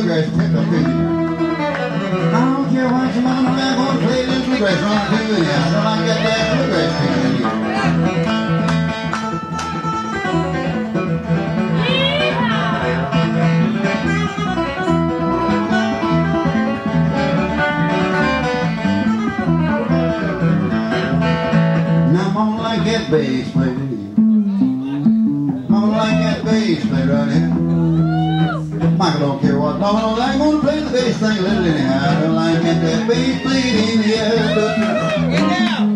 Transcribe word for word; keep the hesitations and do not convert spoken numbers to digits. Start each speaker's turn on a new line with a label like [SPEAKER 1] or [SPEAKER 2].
[SPEAKER 1] bluegrass picked up in you. I don't care what your mama and I gonna play this bluegrass run to you. I don't like that damn bluegrass picked in you. Now mama like that bass played in you. Mama like that bass played right here. Michael don't care what. No, no, I ain't gonna play the bass thing a little anyhow. I don't like that, that bass played in here. Get down.